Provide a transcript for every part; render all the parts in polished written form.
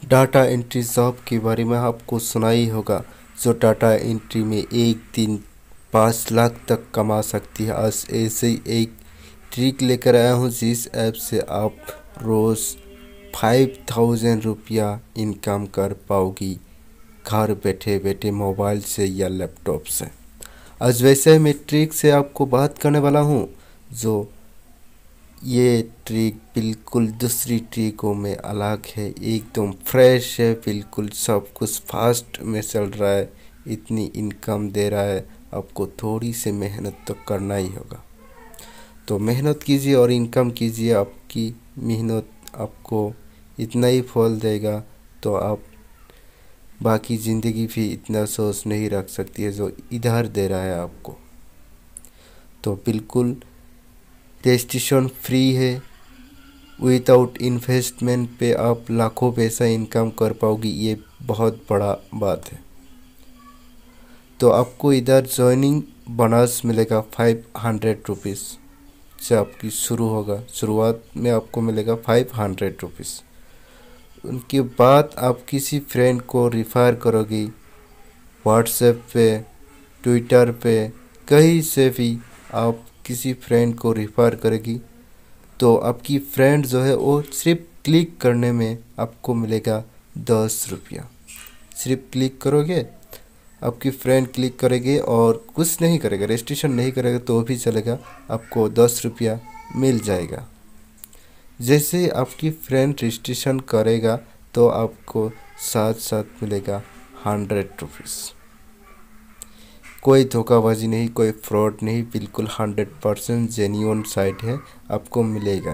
Data entry job के बारे में आपको सुना ही होगा, जो डाटा एंट्री में एक दिन 5 लाख तक कमा सकती है। आज ऐसे ही एक ट्रिक लेकर आया हूँ, जिस ऐप से आप रोज़ 5,000 रुपया इनकम कर पाओगी, घर बैठे बैठे मोबाइल से या लैपटॉप से। आज वैसे मैं ट्रिक से आपको बात करने वाला हूँ, जो ये ट्रिक बिल्कुल दूसरी ट्रिकों में अलग है, एकदम फ्रेश है, बिल्कुल सब कुछ फास्ट में चल रहा है, इतनी इनकम दे रहा है। आपको थोड़ी सी मेहनत तो करना ही होगा, तो मेहनत कीजिए और इनकम कीजिए। आपकी मेहनत आपको इतना ही फल देगा, तो आप बाकी ज़िंदगी भी इतना सोच नहीं रख सकती है जो इधर दे रहा है आपको। तो बिल्कुल रजिस्ट्रेशन फ्री है, विदाउट इन्वेस्टमेंट पे आप लाखों पैसा इनकम कर पाओगी, ये बहुत बड़ा बात है। तो आपको इधर ज्वाइनिंग बोनस मिलेगा 500 रुपीज़ से आपकी शुरू होगा। शुरुआत में आपको मिलेगा 500 रुपीज़। उनके बाद आप किसी फ्रेंड को रिफ़र करोगी, व्हाट्सएप पे, ट्विटर पे, कहीं से भी आप किसी फ्रेंड को रिफ़र करेगी, तो आपकी फ्रेंड जो है वो सिर्फ क्लिक करने में आपको मिलेगा 10 रुपया। सिर्फ क्लिक करोगे, आपकी फ्रेंड क्लिक करेगी और कुछ नहीं करेगा, रजिस्ट्रेशन नहीं करेगा तो भी चलेगा, आपको 10 रुपया मिल जाएगा। जैसे आपकी फ्रेंड रजिस्ट्रेशन करेगा तो आपको साथ साथ मिलेगा 100 रुपीज़। कोई धोखाबाजी नहीं, कोई फ्रॉड नहीं, बिल्कुल 100% जेन्युइन साइट है, आपको मिलेगा।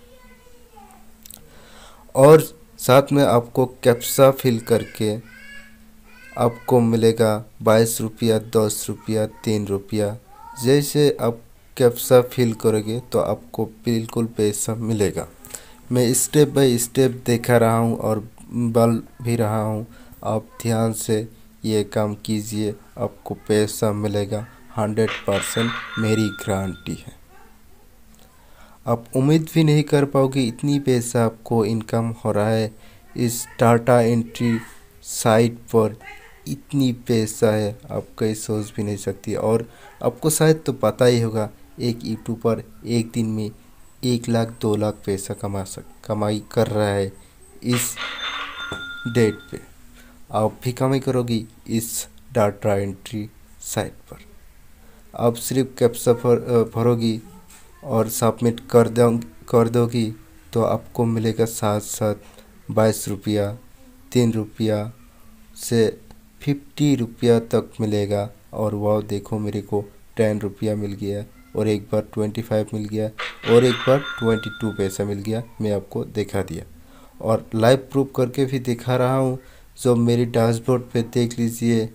और साथ में आपको कैप्चा फिल करके आपको मिलेगा 22 रुपया, 10 रुपया, 3 रुपया। जैसे आप कैप्चा फिल करोगे तो आपको बिल्कुल पैसा मिलेगा। मैं स्टेप बाय स्टेप दिखा रहा हूँ और बोल भी रहा हूँ, आप ध्यान से ये काम कीजिए, आपको पैसा मिलेगा 100%, मेरी गारंटी है। आप उम्मीद भी नहीं कर पाओगे इतनी पैसा आपको इनकम हो रहा है इस डाटा एंट्री साइट पर। इतनी पैसा है, आप कहीं सोच भी नहीं सकती। और आपको शायद तो पता ही होगा, एक यूट्यूबर एक दिन में 1 लाख 2 लाख पैसा कमाई कर रहा है इस डेट पे। आप भी कमाई करोगी इस डाटा एंट्री साइट पर। आप सिर्फ कैप्चा भरोगी और सबमिट कर दोगी, तो आपको मिलेगा साथ साथ 22 रुपया, 3 रुपया से 50 रुपया तक मिलेगा। और वाह देखो, मेरे को 10 रुपया मिल गया, और एक बार 25 मिल गया, और एक बार 22 पैसा मिल गया। मैं आपको दिखा दिया और लाइव प्रूफ करके भी दिखा रहा हूँ। जो मेरी डैशबोर्ड पे देख लीजिए,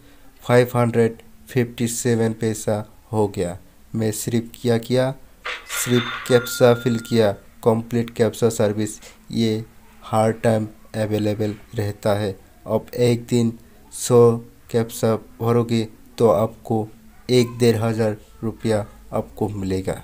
557 पैसा हो गया। मैं सिर्फ क्या किया, सिर्फ कैप्चा फिल किया। कंप्लीट कैप्चा सर्विस ये हर टाइम अवेलेबल रहता है। आप एक दिन 100 कैप्चा भरोगे तो आपको 1,500 रुपया आपको मिलेगा।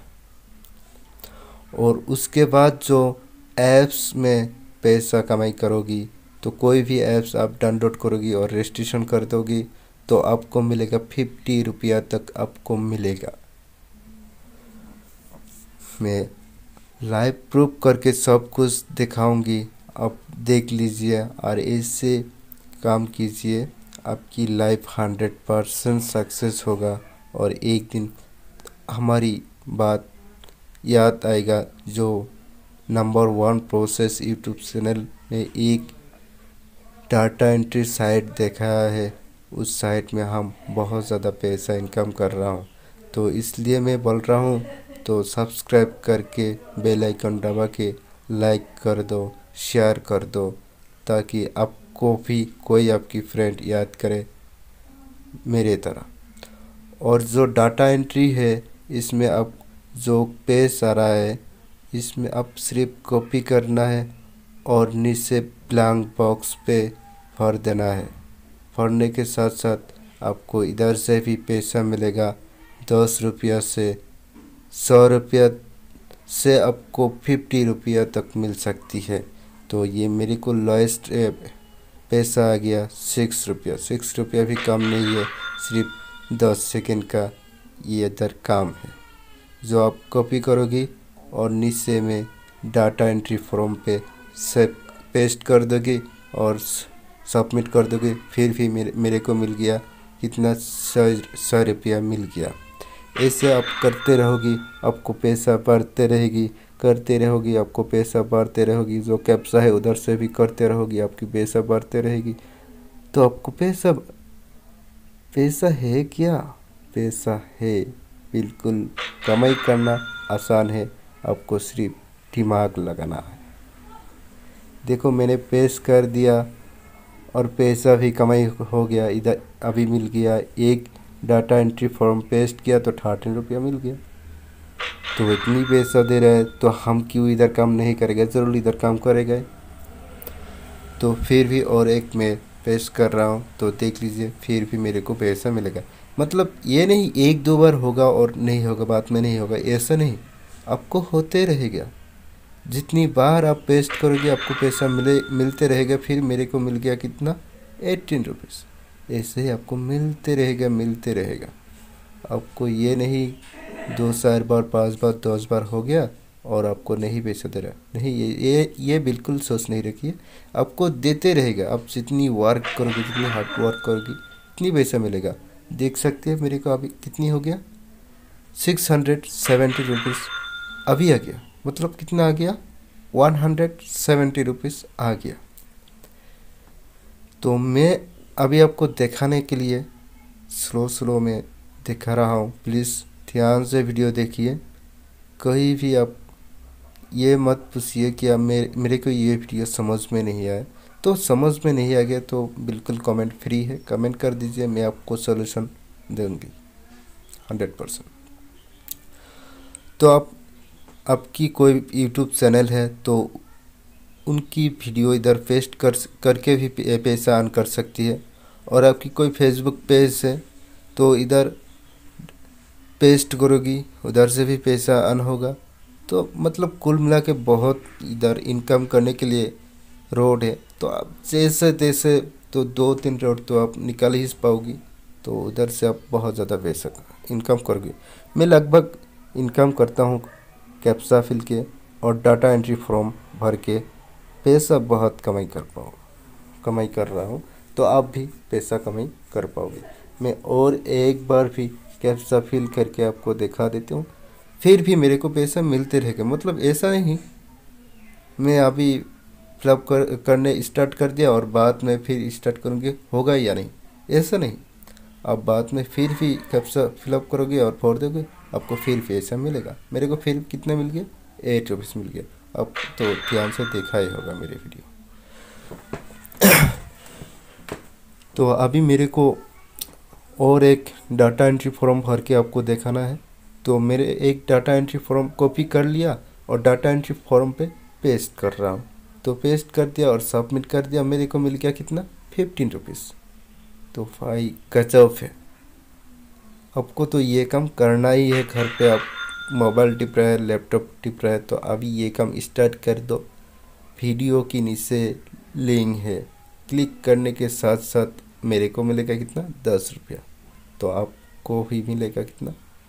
और उसके बाद जो ऐप्स में पैसा कमाई करोगी, तो कोई भी ऐप्स आप डाउनलोड करोगी और रजिस्ट्रेशन कर दोगी, तो आपको मिलेगा 50 रुपया तक आपको मिलेगा। मैं लाइव प्रूफ करके सब कुछ दिखाऊंगी, आप देख लीजिए और ऐसे काम कीजिए, आपकी लाइफ 100% सक्सेस होगा। और एक दिन हमारी बात याद आएगा, जो नंबर 1 प्रोसेस यूट्यूब चैनल ने एक डाटा एंट्री साइट देखा है, उस साइट में हम बहुत ज़्यादा पैसा इनकम कर रहा हूँ। तो इसलिए मैं बोल रहा हूँ, तो सब्सक्राइब करके बेल आइकन दबा के लाइक कर दो, शेयर कर दो, ताकि आपको भी कोई आपकी फ्रेंड याद करे मेरे तरह। और जो डाटा एंट्री है, इसमें आप जो पेज आ रहा है, इसमें आप सिर्फ कॉपी करना है और नीचे ब्लैंक बॉक्स पे भर देना है। भरने के साथ साथ आपको इधर से भी पैसा मिलेगा। 10 रुपया से 100 रुपया से आपको 50 रुपया तक मिल सकती है। तो ये मेरे को लोएस्ट पैसा आ गया 6 रुपया। 6 रुपया भी कम नहीं है, सिर्फ 10 सेकंड का ये इधर काम है जो आप कॉपी करोगी और नीचे में डाटा एंट्री फॉर्म पे से पेस्ट कर दोगे और सबमिट कर दोगे। फिर भी मेरे को मिल गया कितना, 100 रुपया मिल गया। ऐसे आप करते रहोगी, आपको पैसा बढ़ते रहेगी, करते रहोगी, आपको पैसा बढ़ते रहोगी। जो कैप्चा है उधर से भी करते रहोगी, आपकी पैसा बढ़ते रहेगी। तो आपको पैसा है क्या? पैसा है, बिल्कुल। कमाई करना आसान है, आपको सिर्फ दिमाग लगाना है। देखो मैंने पेस्ट कर दिया और पैसा भी कमाई हो गया। इधर अभी मिल गया, एक डाटा एंट्री फॉर्म पेस्ट किया तो 18 रुपया मिल गया। तो इतनी पैसा दे रहा है तो हम क्यों इधर काम नहीं करेंगे? ज़रूर इधर काम करेगा। तो फिर भी और एक मैं पेस्ट कर रहा हूँ तो देख लीजिए, फिर भी मेरे को पैसा मिलेगा। मतलब ये नहीं 1-2 बार होगा और नहीं होगा, बाद में नहीं होगा, ऐसा नहीं, आपको होते रहेगा। जितनी बार आप पेस्ट करोगे आपको पैसा मिलते रहेगा। फिर मेरे को मिल गया कितना, 18 रुपीज़। ऐसे ही आपको मिलते रहेगा। आपको ये नहीं 2-4 बार, 5 बार, 10 बार हो गया और आपको नहीं पैसा दे रहा, नहीं। ये बिल्कुल सोच नहीं रखिए, आपको देते रहेगा। आप जितनी वर्क करोगे, जितनी हार्ड वर्क करोगे, इतनी पैसा मिलेगा। देख सकते हैं मेरे को अभी कितनी हो गया, 670 रुपीज़ अभी आ गया। मतलब कितना आ गया, 170 रुपीज़ आ गया। तो मैं अभी आपको दिखाने के लिए स्लो में दिखा रहा हूँ। प्लीज़ ध्यान से वीडियो देखिए। कहीं भी आप ये मत पूछिए कि अब मेरे को ये वीडियो समझ में नहीं आया। तो समझ में नहीं आ गया तो बिल्कुल कमेंट फ्री है, कमेंट कर दीजिए, मैं आपको सॉल्यूशन दूंगी 100%। तो आपकी कोई यूट्यूब चैनल है तो उनकी वीडियो इधर पेस्ट करके भी पैसा अर्न कर सकती है। और आपकी कोई फेसबुक पेज है तो इधर पेस्ट करोगी, उधर से भी पैसा अर्न होगा। तो मतलब कुल मिला के बहुत इधर इनकम करने के लिए रोड है। तो आप जैसे तैसे तो 2-3 रोड तो आप निकाल ही पाओगी। तो उधर से आप बहुत ज़्यादा पैसा इनकम करोगे। मैं लगभग इनकम करता हूँ कैप्चा फिल के और डाटा एंट्री फॉर्म भर के, पैसा बहुत कमाई कर रहा हूँ। तो आप भी पैसा कमाई कर पाओगे। मैं और एक बार भी कैप्चा फिल करके आपको दिखा देता हूँ, फिर भी मेरे को पैसा मिलते रहेगा। मतलब ऐसा नहीं मैं अभी फिलअप करने स्टार्ट कर दिया और बाद में फिर स्टार्ट करूँगी, होगा या नहीं, ऐसा नहीं। आप बाद में फिर भी कैप्चा फिलअप करोगे और भर दोगे, आपको फिर पैसा मिलेगा। मेरे को फिर कितना मिल गया, 8 रुपीज़ मिल गया। अब तो ध्यान से देखा ही होगा मेरे वीडियो। तो अभी मेरे को और एक डाटा एंट्री फॉर्म भर के आपको दिखाना है। तो मेरे एक डाटा एंट्री फॉर्म कॉपी कर लिया और डाटा एंट्री फॉर्म पे पेस्ट कर रहा हूँ। तो पेस्ट कर दिया और सबमिट कर दिया, मेरे को मिल गया कितना, 15 रुपीज़। तो भाई गजब है। आपको तो ये काम करना ही है। घर पे आप मोबाइल टिप रहे हैं, लैपटॉप टिप रहे हैं, तो अभी ये काम स्टार्ट कर दो। वीडियो की नीचे लिंक है, क्लिक करने के साथ साथ मेरे को मिलेगा कितना, 10 रुपया। तो आपको भी मिलेगा कितना,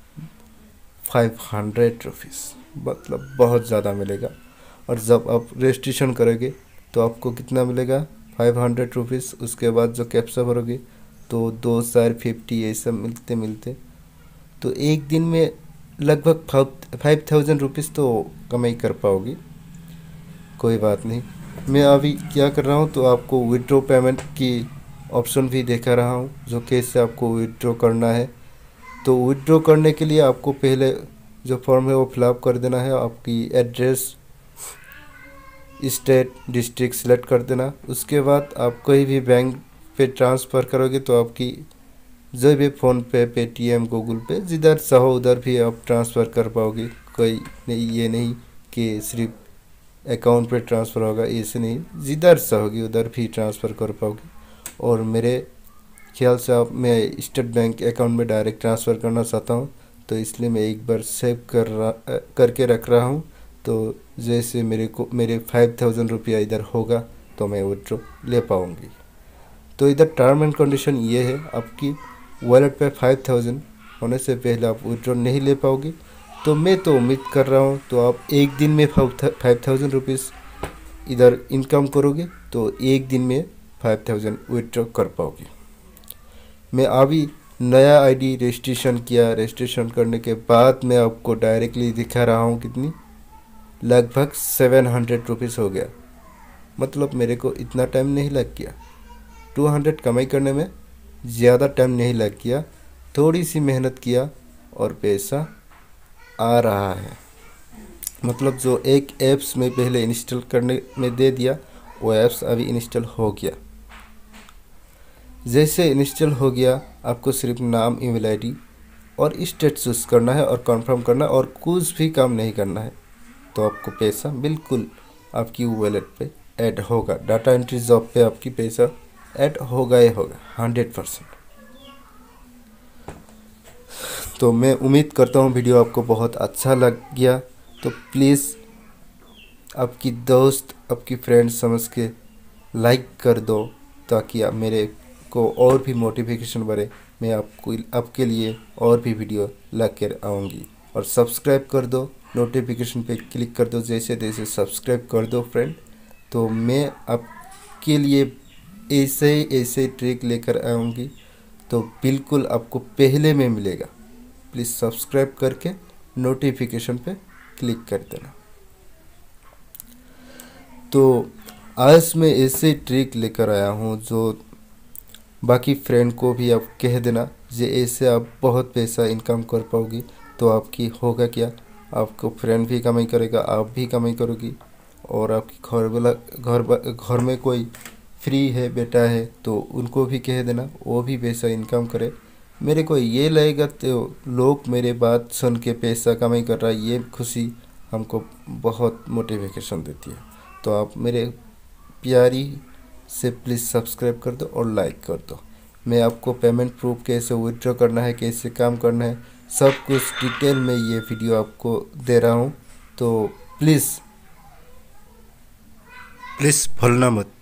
500 रुपीज़। मतलब बहुत ज़्यादा मिलेगा। और जब आप रजिस्ट्रेशन करोगे तो आपको कितना मिलेगा, 500 रुपीज़। उसके बाद जो कैप्चा भरोगे तो 2,450 ये सब मिलते तो एक दिन में लगभग 5,000 रुपीज़ तो कमाई कर पाओगी। कोई बात नहीं, मैं अभी क्या कर रहा हूँ तो आपको विड्रॉ पेमेंट की ऑप्शन भी दिखा रहा हूँ, जो कैसे आपको विड्रॉ करना है। तो विड्रॉ करने के लिए आपको पहले जो फॉर्म है वो फिलअप कर देना है। आपकी एड्रेस, स्टेट, डिस्ट्रिक्ट सेलेक्ट कर देना। उसके बाद आप कोई भी बैंक पे ट्रांसफ़र करोगे तो आपकी जो भी फ़ोन पे, पेटीएम, गूगल पे, जिधर चाहो उधर भी आप ट्रांसफ़र कर पाओगे। कोई नहीं, ये नहीं कि सिर्फ अकाउंट पे ट्रांसफ़र होगा, ऐसे नहीं, जिधर चाहोगे उधर भी ट्रांसफ़र कर पाओगे। और मेरे ख्याल से मैं स्टेट बैंक अकाउंट में डायरेक्ट ट्रांसफ़र करना चाहता हूँ, तो इसलिए मैं एक बार सेव करके रख रहा हूँ। तो जैसे मेरे 5,000 रुपया इधर होगा तो मैं विड्रॉ ले पाऊँगी। तो इधर टर्म एंड कंडीशन ये है, आपकी वॉलेट पे 5000 होने से पहले आप विड्रॉ नहीं ले पाओगे। तो मैं तो उम्मीद कर रहा हूँ तो आप एक दिन में 5000 रुपीज़ इधर इनकम करोगे तो एक दिन में 5000 विड्रॉ कर पाओगे। मैं अभी नया आईडी रजिस्ट्रेशन किया, रजिस्ट्रेशन करने के बाद मैं आपको डायरेक्टली दिखा रहा हूँ कितनी, लगभग 700 रुपीज़ हो गया। मतलब मेरे को इतना टाइम नहीं लग गया, 200 कमाई करने में ज़्यादा टाइम नहीं लग गया, थोड़ी सी मेहनत किया और पैसा आ रहा है। मतलब जो एक ऐप्स में पहले इंस्टॉल करने में दे दिया, वो ऐप्स अभी इंस्टॉल हो गया। जैसे इंस्टॉल हो गया, आपको सिर्फ नाम, ईमेल आईडी और स्टेट चूज़ करना है और कंफर्म करना, और कुछ भी काम नहीं करना है, तो आपको पैसा बिल्कुल आपकी वॉलेट पे ऐड होगा। डाटा एंट्री जॉब पे आपकी पैसा ऐड होगा ही होगा 100%। तो मैं उम्मीद करता हूँ वीडियो आपको बहुत अच्छा लग गया। तो प्लीज़ आपकी दोस्त, आपकी फ्रेंड समझ के लाइक कर दो, ताकि आप मेरे को और भी मोटिवेशन बढ़े, मैं आपके लिए और भी वीडियो ला कर आऊँगी। और सब्सक्राइब कर दो, नोटिफिकेशन पे क्लिक कर दो, जैसे तैसे सब्सक्राइब कर दो फ्रेंड। तो मैं आपके लिए ऐसे ट्रिक लेकर आऊँगी, तो बिल्कुल आपको पहले में मिलेगा। प्लीज़ सब्सक्राइब करके नोटिफिकेशन पे क्लिक कर देना। तो आज मैं ऐसे ट्रिक लेकर आया हूँ जो बाकी फ्रेंड को भी आप कह देना, जे ऐसे आप बहुत पैसा इनकम कर पाओगी। तो आपकी होगा क्या, आपको फ्रेंड भी कमाई करेगा, आप भी कमाई करोगी, और आपकी घर में कोई फ्री है, बेटा है, तो उनको भी कह देना, वो भी पैसा इनकम करे। मेरे को ये लगेगा तो लोग मेरे बात सुन के पैसा कमाई कर रहा है, ये खुशी हमको बहुत मोटिवेशन देती है। तो आप मेरे प्यारी से प्लीज़ सब्सक्राइब कर दो और लाइक कर दो। मैं आपको पेमेंट प्रूफ कैसे विड्रॉ करना है, कैसे काम करना है, सब कुछ डिटेल में ये वीडियो आपको दे रहा हूँ। तो प्लीज़ भूलना मत।